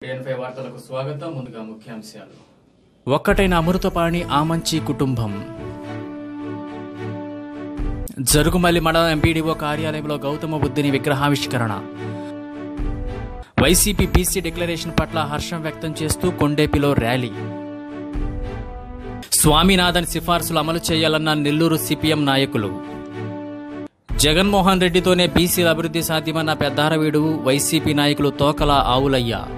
TN5 వార్తలకు స్వాగతం. ముందుగా ముఖ్యాంశాలు. ఒక్కటైన అమృతపాణి ఆమంచి కుటుంబం. జరుగుమల్లి మండలం ఎంపీడీఓ కార్యాలయంలో గౌతమ బుద్ధుని విగ్రహావిష్కరణ. వైసీపీ బీసీ డిక్లరేషన్ పట్ల హర్షం వ్యక్తం చేస్తూ కొండేపిలో ర్యాలీ. స్వామినాథన్ సిఫార్సులు అమలు చేయాలన్న నెల్లూరు సిపిఎం నాయకులు. జగన్మోహన్ రెడ్డితోనే బీసీల అభివృద్ధి సాధ్యమన్న పెద్దారవీడు వైసీపీ నాయకులు తోకల ఆవులయ్య.